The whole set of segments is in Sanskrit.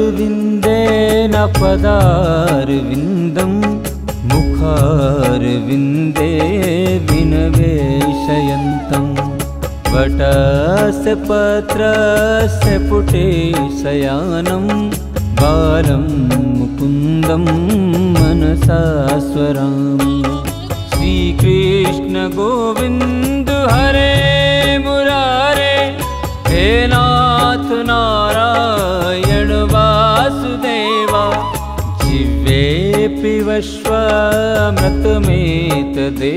पादारविन्देन पदारविन्दं मुखारविन्दे विनवेशयन्तं वटस्य पत्रस्य पुटे शयानं बालं मुकुन्दं मनसा स्मरामि। श्रीकृष्ण गोविन्द हरे मुरारे, हे नाथ नारायण वासुदेवा। जिह्वेऽपि वश्वामृतमेतदे,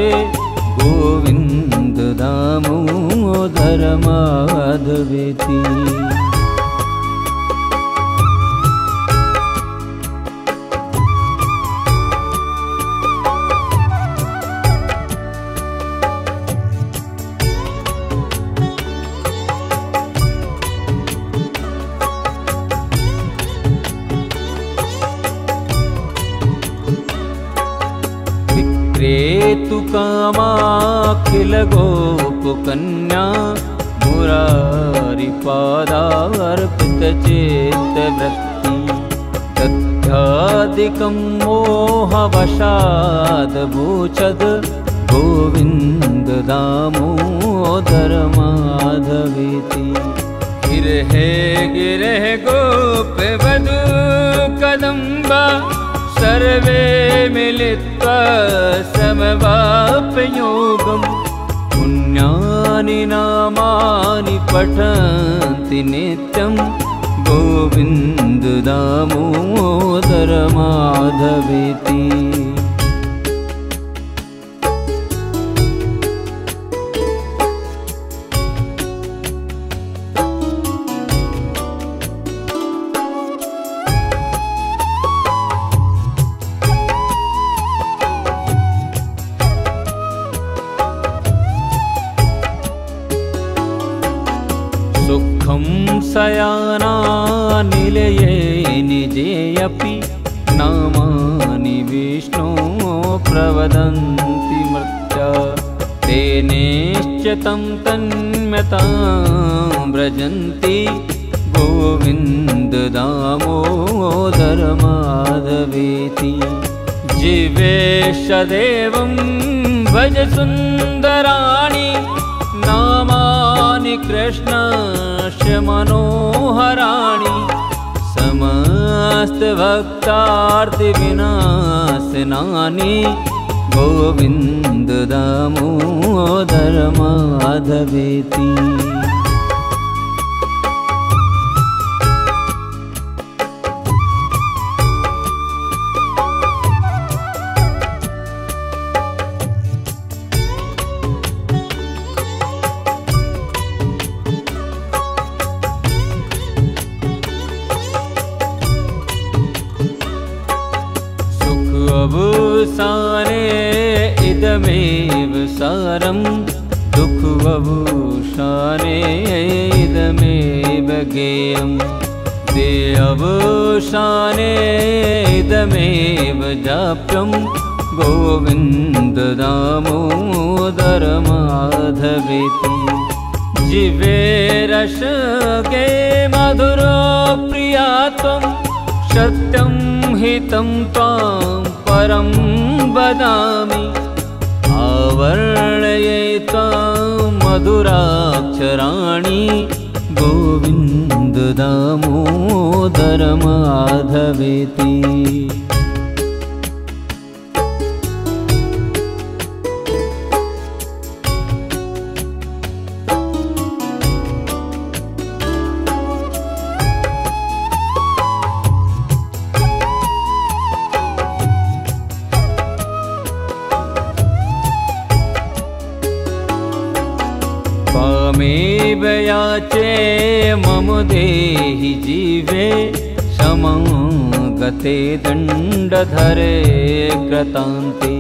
गोविन्द दामोदर माधवेति। विक्रेतु कामाखिल गोपकन्या, मुरारिपादार्पितचेतवृत्ति। तथ्यादिकं मोहवशादभूषद, गोविन्द दामोदर माधवेति। गिरहे गिरहे गोपवधू कदम्बा, सर्वे मिलित्वा समवाप्ययोगं। पुण्यानि नामानि पठन्ति नित्यं, गोविन्द दामोदर माधवेति। सुखं शयनानिलये निजेऽपि, नामानि विष्णो प्रवदन्ति मर्त्या। तेनेश्च तं तन्मयतां व्रजन्ति, गोविन्द दामोदर माधवेति। जीवेश देवं भज सुन्दराणि, नामानि कृष्णस्य मनोहराणि। समस्तभक्तार्तिविनाशनानि, गोविन्द दामोदर माधवेति। अवसाने इदमेव सारं, दुःखवसाने इदमेव गेयं। देहावसाने इदमेव जाप्यं, गोविन्द दामोदर माधवेति। जिह्वे रसगे मधुरो प्रिया त्वं, सत्यं हितं त्वां परं वदामि। आवर्णये त्वां मधुराक्षराणि, गोविन्द दामोदर माधवेति। त्वामेव याचे मम देहि जीवे, समागते दण्डधरे कृतान्ते।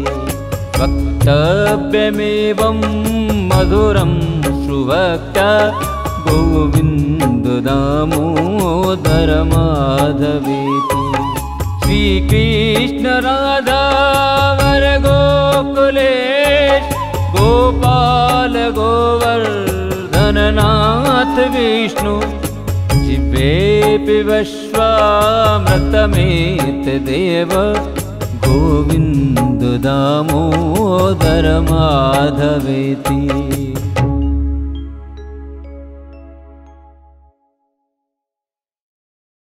वक्तव्यमेवं मधुरं सुभक्त्या, गोविन्द दामोदर माधवेति। श्रीकृष्ण राधा वर गोकुलेश, गोपाल गोवर्धन नाथ विष्णु। जिह्वेऽपि वश्वामृतमेतदेव गोविन्द दामोदर माधवेति।